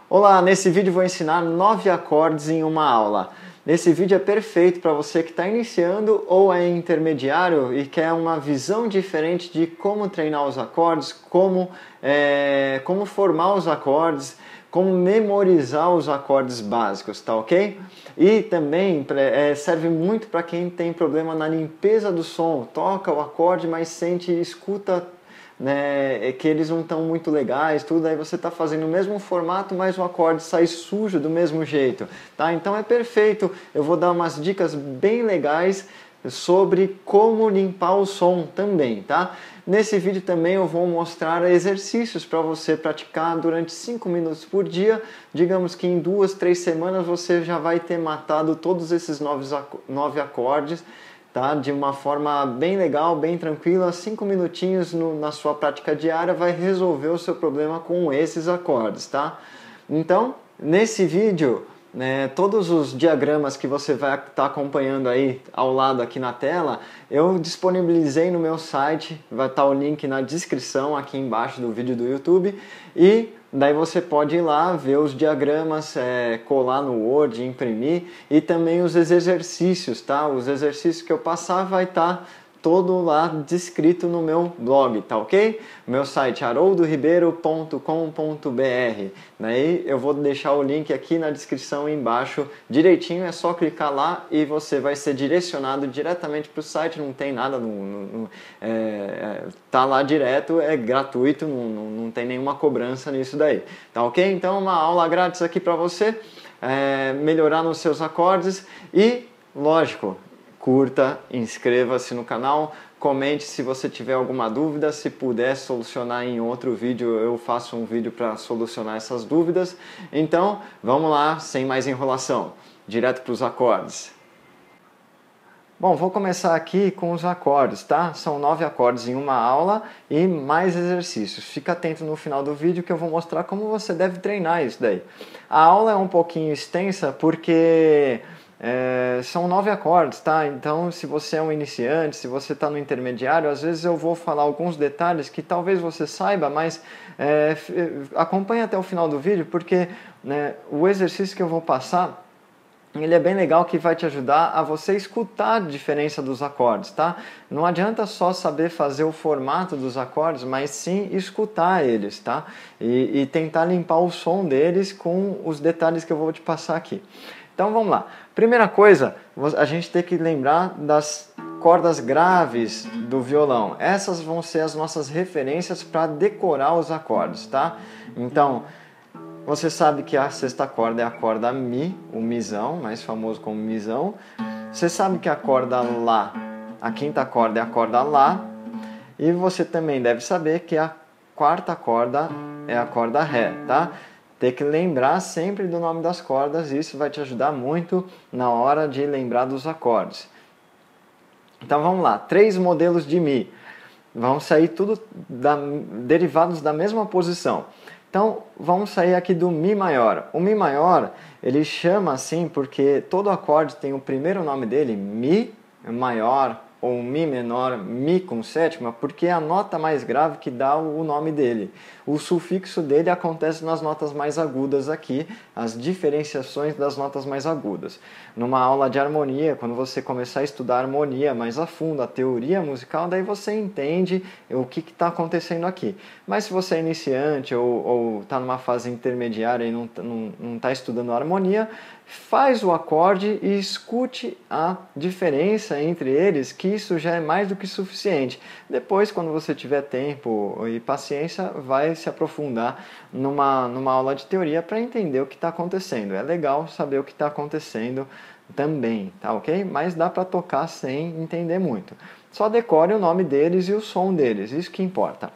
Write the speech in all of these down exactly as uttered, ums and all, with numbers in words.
Olá, nesse vídeo vou ensinar nove acordes em uma aula. Esse vídeo é perfeito para você que está iniciando ou é intermediário e quer uma visão diferente de como treinar os acordes, como, é, como formar os acordes, como memorizar os acordes básicos, tá ok? E também é, serve muito para quem tem problema na limpeza do som, toca o acorde, mas sente e escuta, né, que eles não estão muito legais, tudo, aí você está fazendo o mesmo formato, mas o acorde sai sujo do mesmo jeito, tá? Então é perfeito, eu vou dar umas dicas bem legais sobre como limpar o som também, tá? Nesse vídeo também eu vou mostrar exercícios para você praticar durante cinco minutos por dia, digamos que em duas, três semanas você já vai ter matado todos esses nove acordes, tá? De uma forma bem legal, bem tranquila, cinco minutinhos no, na sua prática diária vai resolver o seu problema com esses acordes, tá? Então, nesse vídeo, né, todos os diagramas que você vai estar tá acompanhando aí ao lado aqui na tela, eu disponibilizei no meu site, vai estar tá o link na descrição aqui embaixo do vídeo do YouTube, e daí você pode ir lá ver os diagramas, é, colar no Word, imprimir, e também os exercícios, tá? Os exercícios que eu passar vai estar tá todo lá descrito no meu blog, tá ok? Meu site haroldo ribeiro ponto com ponto br. Daí eu vou deixar o link aqui na descrição embaixo direitinho, é só clicar lá e você vai ser direcionado diretamente para o site, não tem nada, no, no, no, é, tá lá direto, é gratuito, não, não, não tem nenhuma cobrança nisso daí, tá ok? Então uma aula grátis aqui para você, é, melhorar nos seus acordes e, lógico, curta, inscreva-se no canal, comente se você tiver alguma dúvida, se puder solucionar em outro vídeo, eu faço um vídeo para solucionar essas dúvidas. Então, vamos lá, sem mais enrolação, direto para os acordes. Bom, vou começar aqui com os acordes, tá? São nove acordes em uma aula e mais exercícios. Fica atento no final do vídeo que eu vou mostrar como você deve treinar isso daí. A aula é um pouquinho extensa porque É, são nove acordes, tá? Então, se você é um iniciante, se você está no intermediário, às vezes eu vou falar alguns detalhes que talvez você saiba, mas é, acompanhe até o final do vídeo, porque né, o exercício que eu vou passar, ele é bem legal, que vai te ajudar a você escutar a diferença dos acordes, tá? Não adianta só saber fazer o formato dos acordes, mas sim escutar eles, tá? E, e tentar limpar o som deles com os detalhes que eu vou te passar aqui. Então vamos lá. Primeira coisa, a gente tem que lembrar das cordas graves do violão. Essas vão ser as nossas referências para decorar os acordes, tá? Então, você sabe que a sexta corda é a corda Mi, o Mizão, mais famoso como Mizão. Você sabe que a corda Lá, a quinta corda é a corda Lá. E você também deve saber que a quarta corda é a corda Ré, tá? Tem que lembrar sempre do nome das cordas, isso vai te ajudar muito na hora de lembrar dos acordes. Então vamos lá, três modelos de Mi. Vão sair tudo da, derivados da mesma posição. Então vamos sair aqui do Mi maior. O Mi maior, ele chama assim porque todo acorde tem o primeiro nome dele, Mi maior, ou Mi menor, Mi com sétima, porque é a nota mais grave que dá o nome dele. O sufixo dele acontece nas notas mais agudas aqui, as diferenciações das notas mais agudas. Numa aula de harmonia, quando você começar a estudar harmonia mais a fundo, a teoria musical, daí você entende o que está acontecendo aqui. Mas se você é iniciante ou está numa fase intermediária e não está não, não tá estudando harmonia, faz o acorde e escute a diferença entre eles, que isso já é mais do que suficiente. Depois, quando você tiver tempo e paciência, vai se aprofundar numa, numa aula de teoria para entender o que está acontecendo. É legal saber o que está acontecendo também, tá ok? Mas dá para tocar sem entender muito. Só decore o nome deles e o som deles, isso que importa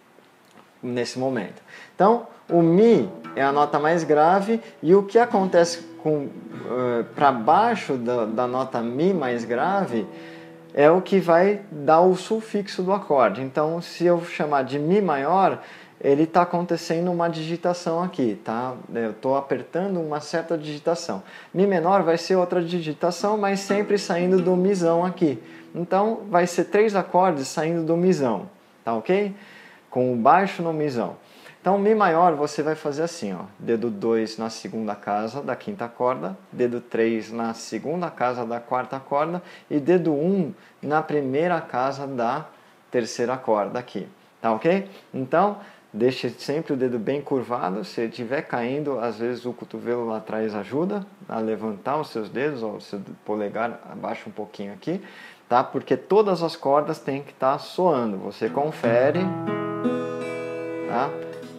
nesse momento. Então, o Mi é a nota mais grave e o que acontece com uh, para baixo da, da nota Mi mais grave é o que vai dar o sufixo do acorde. Então, se eu chamar de Mi maior, ele está acontecendo uma digitação aqui, tá? Eu estou apertando uma certa digitação. Mi menor vai ser outra digitação, mas sempre saindo do Mizão aqui. Então, vai ser três acordes saindo do Mizão, tá ok? Com o baixo no Mizão. Então, Mi maior você vai fazer assim, ó, dedo dois na segunda casa da quinta corda, dedo três na segunda casa da quarta corda e dedo um na primeira casa da terceira corda aqui, tá ok? Então, deixe sempre o dedo bem curvado, se ele estiver caindo, às vezes o cotovelo lá atrás ajuda a levantar os seus dedos, ou o seu polegar abaixa um pouquinho aqui, tá? Porque todas as cordas têm que estar soando, você confere, tá?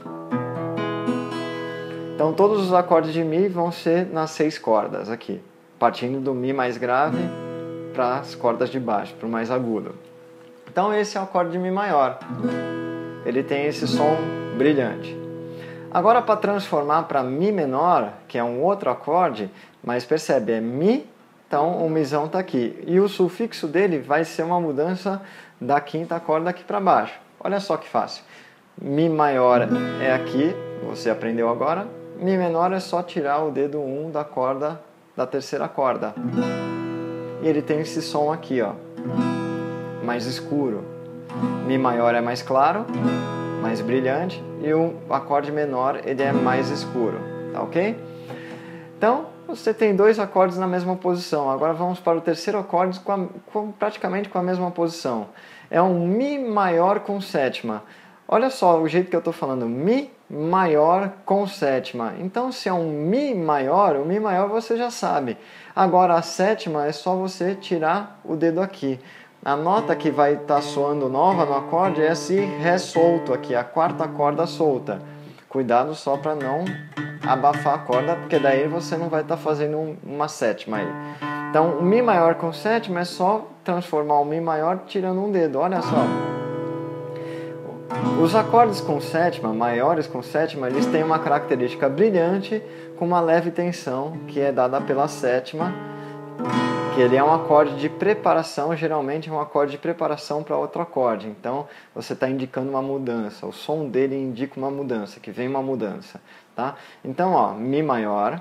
Então todos os acordes de Mi vão ser nas seis cordas aqui, partindo do Mi mais grave para as cordas de baixo, para o mais agudo. Então esse é o acorde de Mi maior, ele tem esse som brilhante. Agora para transformar para Mi menor, que é um outro acorde, mas percebe, é Mi, então o Mizão está aqui. E o sufixo dele vai ser uma mudança da quinta corda aqui para baixo. Olha só que fácil. Mi maior é aqui, você aprendeu agora. Mi menor é só tirar o dedo um da corda, da terceira corda. E ele tem esse som aqui, ó, mais escuro. Mi maior é mais claro, mais brilhante, e o acorde menor ele é mais escuro, tá ok? Então, você tem dois acordes na mesma posição. Agora vamos para o terceiro acorde com, a, com praticamente com a mesma posição. É um Mi maior com sétima. Olha só o jeito que eu estou falando, Mi maior com sétima. Então, se é um Mi maior, o Mi maior você já sabe. Agora, a sétima é só você tirar o dedo aqui. A nota que vai estar soando nova no acorde é esse Ré solto aqui, a quarta corda solta. Cuidado só para não abafar a corda, porque daí você não vai estar fazendo um, uma sétima aí. Então, o Mi maior com sétima é só transformar o Mi maior tirando um dedo. Olha só. Os acordes com sétima, maiores com sétima, eles têm uma característica brilhante com uma leve tensão que é dada pela sétima, que ele é um acorde de preparação, geralmente é um acorde de preparação para outro acorde. Então você está indicando uma mudança, o som dele indica uma mudança, que vem uma mudança, tá? Então, ó, Mi maior,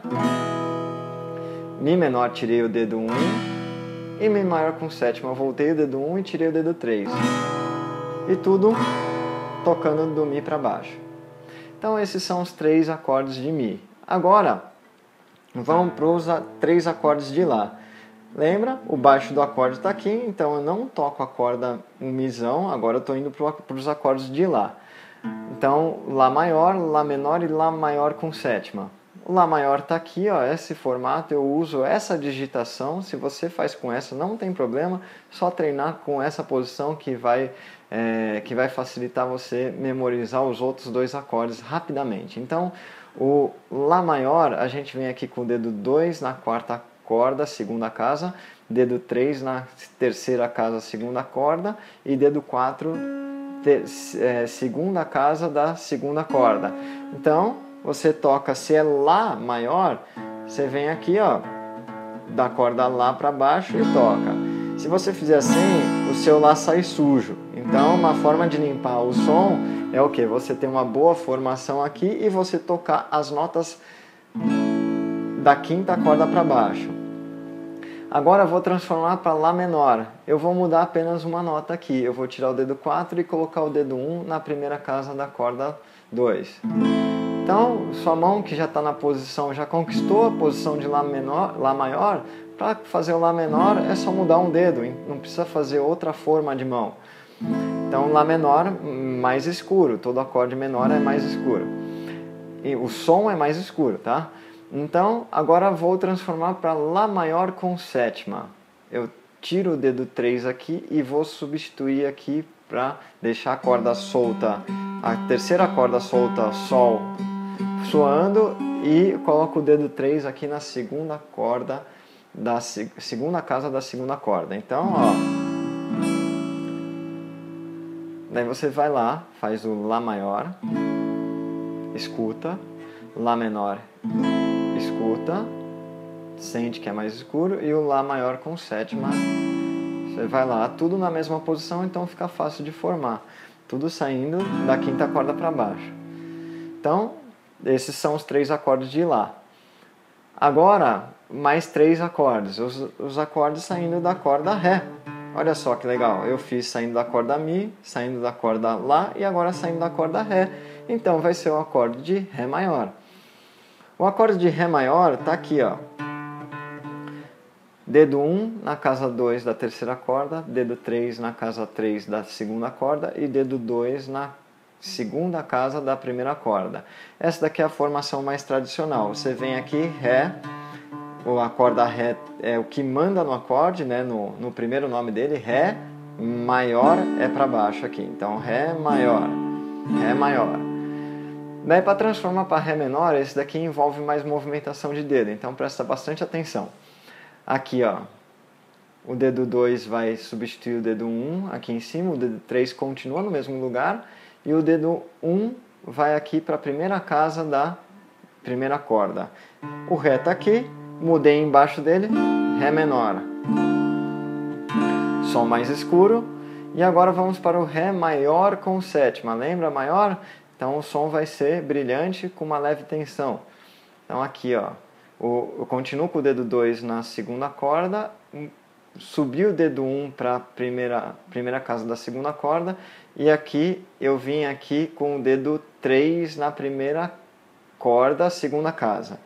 Mi menor tirei o dedo um e Mi maior com sétima, voltei o dedo um e tirei o dedo três. E tudo tocando do Mi para baixo. Então esses são os três acordes de Mi. Agora, vamos para os três acordes de Lá. Lembra? O baixo do acorde está aqui, então eu não toco a corda um Mizão, agora eu estou indo para os acordes de Lá. Então, Lá maior, Lá menor e Lá maior com sétima. O Lá maior está aqui, ó, esse formato, eu uso essa digitação, se você faz com essa não tem problema, só treinar com essa posição que vai, é, que vai facilitar você memorizar os outros dois acordes rapidamente. Então, o Lá maior, a gente vem aqui com o dedo dois na quarta corda, segunda casa, dedo três na terceira casa, segunda corda, e dedo quatro, ter, é, segunda casa da segunda corda. Então, você toca, se é Lá maior, você vem aqui, ó, da corda Lá para baixo e toca. Se você fizer assim, o seu Lá sai sujo. Então, uma forma de limpar o som é o que? Você tem uma boa formação aqui e você tocar as notas da quinta corda para baixo. Agora eu vou transformar para Lá menor. Eu vou mudar apenas uma nota aqui. Eu vou tirar o dedo quatro e colocar o dedo um na primeira casa da corda dois. Então, sua mão que já está na posição, já conquistou a posição de Lá menor, Lá maior, para fazer o Lá menor é só mudar um dedo, não precisa fazer outra forma de mão. Então, Lá menor mais escuro, todo acorde menor é mais escuro. E o som é mais escuro, tá? Então, agora vou transformar para Lá maior com sétima. Eu tiro o dedo três aqui e vou substituir aqui para deixar a corda solta, a terceira corda solta, Sol, soando, e coloco o dedo três aqui na segunda corda, da segunda casa da segunda corda. Então, ó, daí você vai lá, faz o Lá maior, escuta, Lá menor, escuta, sente que é mais escuro, e o Lá maior com sétima, você vai lá, tudo na mesma posição, então fica fácil de formar, tudo saindo da quinta corda para baixo. Então, esses são os três acordes de Lá. Agora, mais três acordes, os, os acordes saindo da corda Ré. Olha só que legal, eu fiz saindo da corda Mi, saindo da corda Lá e agora saindo da corda Ré. Então vai ser o acorde de Ré maior. O acorde de Ré maior está aqui, ó. Dedo um na casa dois da terceira corda, dedo três na casa três da segunda corda e dedo dois na segunda casa da primeira corda. Essa daqui é a formação mais tradicional. Você vem aqui, Ré, a corda Ré é o que manda no acorde, né? no, no primeiro nome dele, Ré maior é para baixo aqui. Então, Ré maior, Ré maior. Daí, para transformar para Ré menor, esse daqui envolve mais movimentação de dedo, então presta bastante atenção. Aqui, ó, o dedo dois vai substituir o dedo um aqui em cima, o dedo três continua no mesmo lugar e o dedo um vai aqui para a primeira casa da primeira corda. O Ré está aqui, mudei embaixo dele, Ré menor. Som mais escuro. E agora vamos para o Ré maior com sétima. Lembra maior? Então o som vai ser brilhante com uma leve tensão. Então aqui, ó. Eu continuo com o dedo dois na segunda corda, subi o dedo um para a primeira, primeira casa da segunda corda, e aqui eu vim aqui com o dedo três na primeira corda, segunda casa.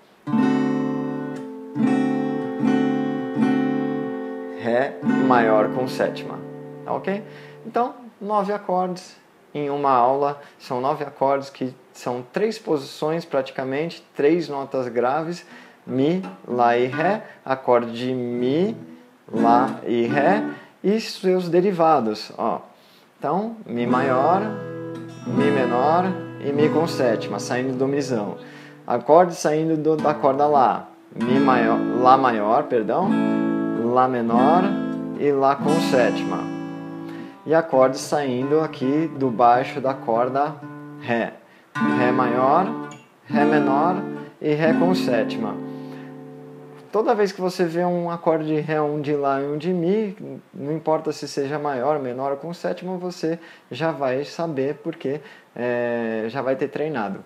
Ré maior com sétima, tá ok? Então, nove acordes em uma aula, são nove acordes que são três posições praticamente, três notas graves, Mi, Lá e Ré, acorde de Mi, Lá e Ré e seus derivados. Ó. Então, Mi maior, Mi menor e Mi com sétima, saindo do misão. Acorde saindo do, da corda Lá, Mi maior, Lá maior, perdão, Lá menor e Lá com sétima. E acorde saindo aqui do baixo da corda Ré. Ré maior, Ré menor e Ré com sétima. Toda vez que você vê um acorde de Ré, um de Lá e um de Mi, não importa se seja maior, menor ou com sétima, você já vai saber porque é, já vai ter treinado.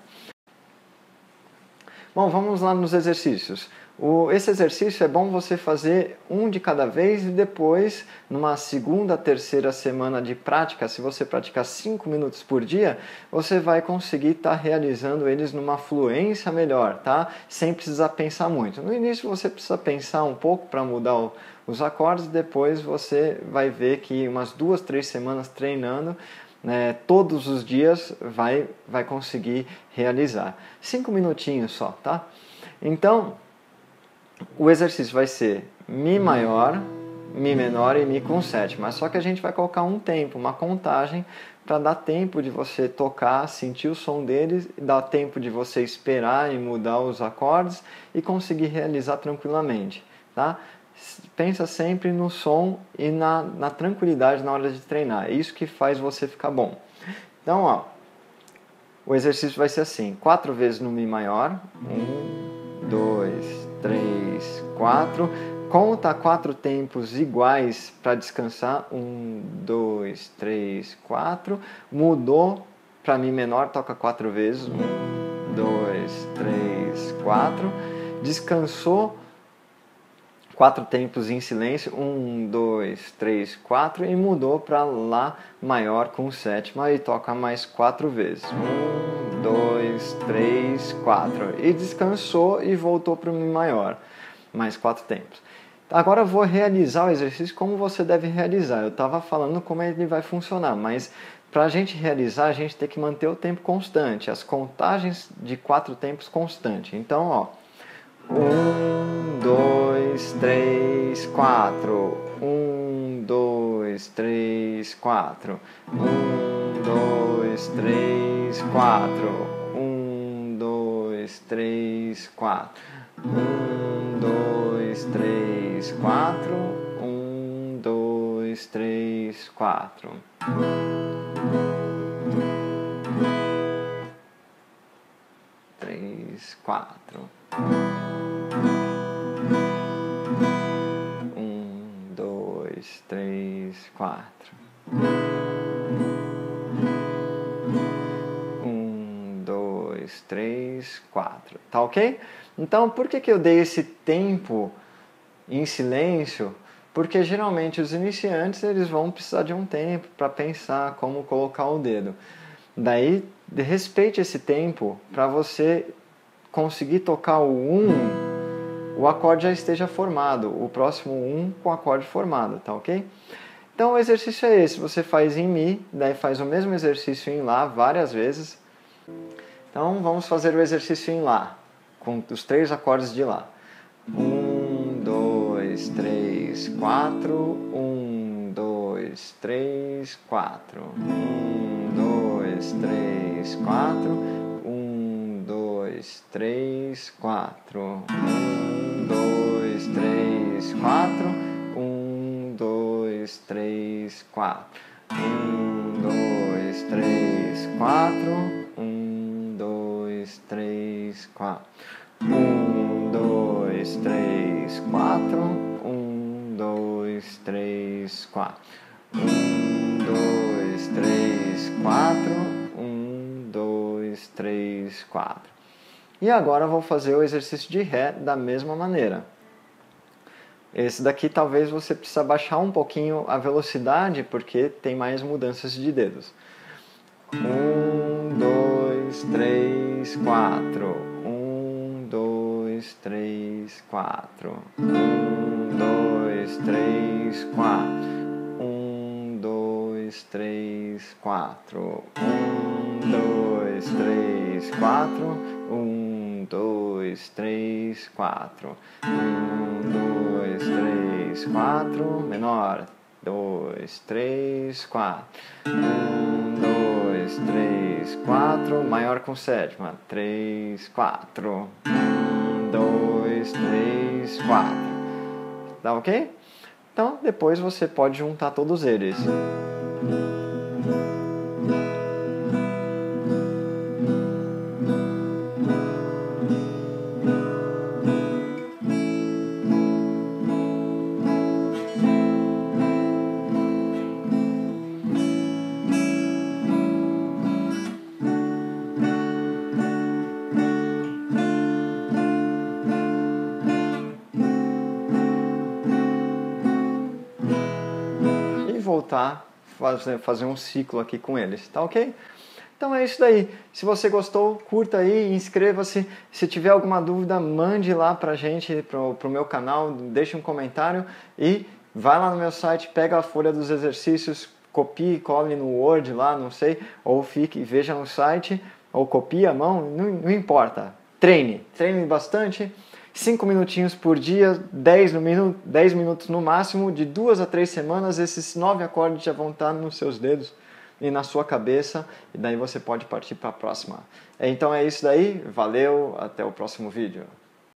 Bom, vamos lá nos exercícios. O, esse exercício é bom você fazer um de cada vez e depois, numa segunda, terceira semana de prática, se você praticar cinco minutos por dia, você vai conseguir estar realizando eles numa fluência melhor, tá? Sem precisar pensar muito. No início você precisa pensar um pouco para mudar o, os acordes, depois você vai ver que umas duas, três semanas treinando, né, todos os dias vai, vai conseguir realizar. Cinco minutinhos só, tá? Então, o exercício vai ser Mi maior, Mi menor e Mi com sétima. Só que a gente vai colocar um tempo, uma contagem, para dar tempo de você tocar, sentir o som deles, dar tempo de você esperar e mudar os acordes e conseguir realizar tranquilamente, tá? Pensa sempre no som e na, na tranquilidade na hora de treinar. É isso que faz você ficar bom. Então, ó, o exercício vai ser assim. Quatro vezes no Mi maior. Um, dois, três, quatro. Conta quatro tempos iguais para descansar. Um, dois, três, quatro. Mudou para Mi menor, toca quatro vezes. Um, dois, três, quatro. Descansou. Quatro tempos em silêncio, um, dois, três, quatro, e mudou para Lá maior com sétima e toca mais quatro vezes. Um, dois, três, quatro. E descansou e voltou para o Mi maior, mais quatro tempos. Agora eu vou realizar o exercício como você deve realizar. Eu estava falando como ele vai funcionar, mas para a gente realizar, a gente tem que manter o tempo constante, as contagens de quatro tempos constante. Então, ó. Um, dois, três, quatro. Um, dois, três, quatro. Um, dois, três, quatro. Um, dois, três, quatro. Um, dois, três, quatro. Um, dois, três, quatro. Três, quatro. Um, dois, três, quatro. Um, dois, três, quatro. Tá ok? Então, por que que eu dei esse tempo em silêncio? Porque geralmente os iniciantes eles vão precisar de um tempo para pensar como colocar o dedo. Daí respeite esse tempo para você conseguir tocar o um, o acorde já esteja formado, o próximo um com o acorde formado, tá ok? Então o exercício é esse, você faz em Mi, daí faz o mesmo exercício em Lá várias vezes. Então vamos fazer o exercício em Lá, com os três acordes de Lá. Um, dois, três, quatro. Um, dois, três, quatro. Um, dois, três, quatro. Um, dois, três, quatro. Um, dois, três, quatro. Um, dois, três, quatro. Um, dois, três, quatro. Um, dois, três, quatro. Um, dois, três, quatro. Um, dois, três, quatro. Um, dois, três, quatro. Um, dois, três, quatro. E agora eu vou fazer o exercício de Ré da mesma maneira. Esse daqui talvez você precisa baixar um pouquinho a velocidade, porque tem mais mudanças de dedos. Um, dois, três, quatro. Um, dois, três, quatro. Um, dois, três, quatro. Um, dois, três, quatro. Um, dois, três, quatro. Um, dois, três, quatro. Um, dois, três, quatro. Menor. Dois, três, quatro. Um, dois, três, quatro. Maior com sétima. Três, quatro. Um, dois, três, quatro. Tá ok? Então depois você pode juntar todos eles. Voltar, fazer, fazer um ciclo aqui com eles, tá ok? Então é isso daí. Se você gostou, curta aí, inscreva-se. Se tiver alguma dúvida, mande lá pra gente, pro, pro meu canal, deixe um comentário e vai lá no meu site, pega a folha dos exercícios, copie, cole no Word lá, não sei, ou fique, veja no site, ou copie à mão, não, não importa. Treine, treine bastante. cinco minutinhos por dia, dez, no minuto, dez minutos no máximo, de duas a três semanas, esses nove acordes já vão estar nos seus dedos e na sua cabeça, e daí você pode partir para a próxima. Então é isso daí, valeu, até o próximo vídeo.